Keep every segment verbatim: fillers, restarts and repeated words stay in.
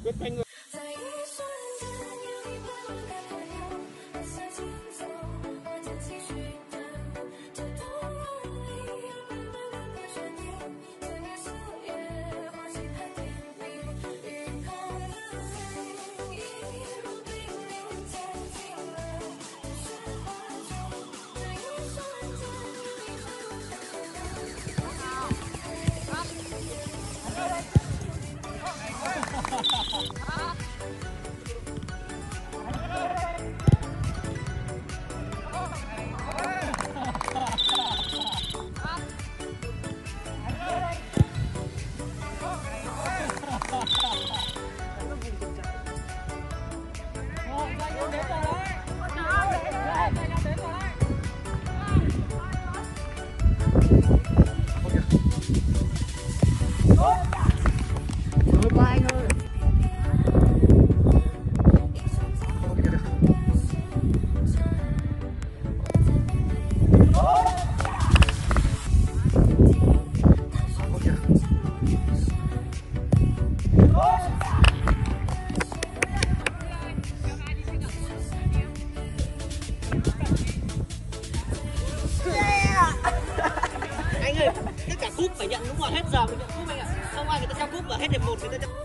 biết quanh người. Anh ơi, tất cả cúp phải nhận đúng rồi, hết giờ mình nhận cúp anh ạ. Không ai người ta trao cúp và hết điểm một người ta trao.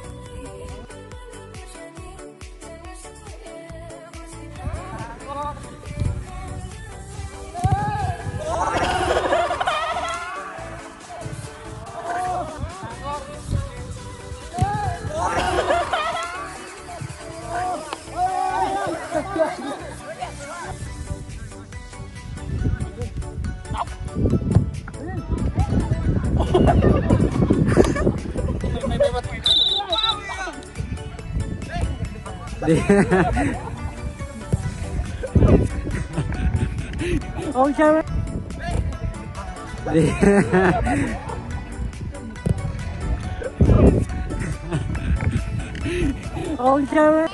Đi. Ôi sao đi. Ôi sao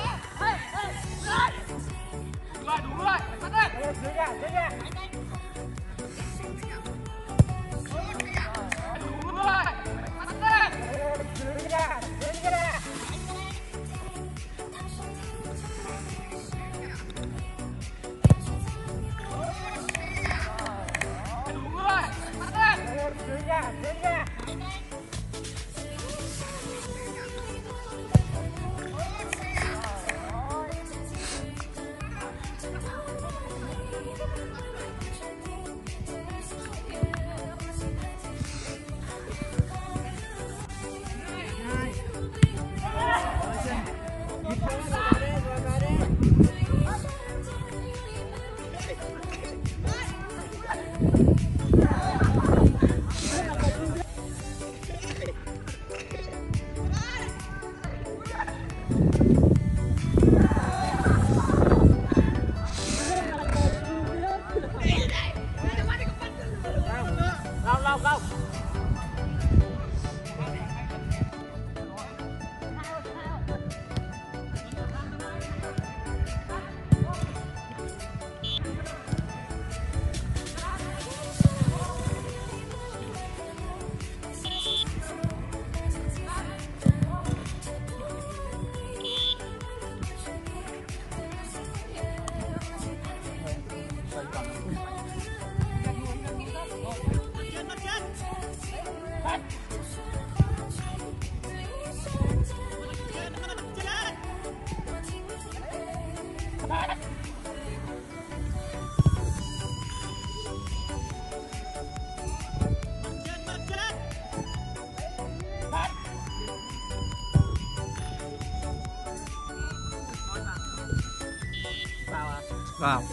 vào.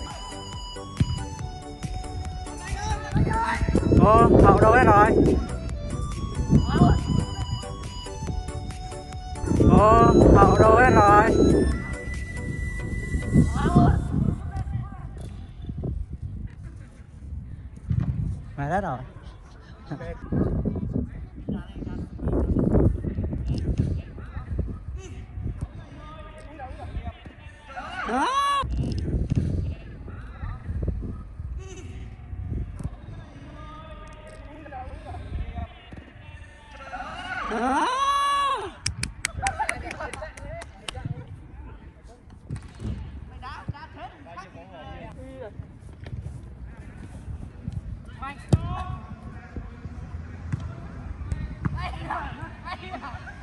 Ô, Hậu đâu hết rồi? Ô, Hậu đâu hết rồi? Mày hết rồi. Đó. Đó. Mày. Mày. Mày.